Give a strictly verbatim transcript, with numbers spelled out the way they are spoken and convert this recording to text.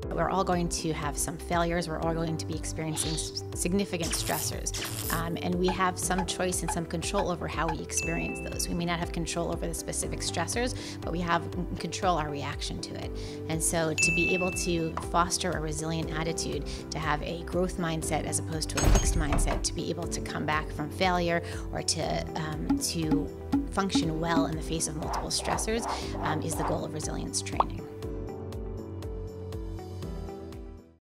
We're all going to have some failures. We're all going to be experiencing s- significant stressors. Um, and we have some choice and some control over how we experience those. We may not have control over the specific stressors, but we have control our reaction to it. And so to be able to foster a resilient attitude, to have a growth mindset as opposed to a fixed mindset, to be able to come back from failure or to, um, to function well in the face of multiple stressors um, is the goal of resilience training.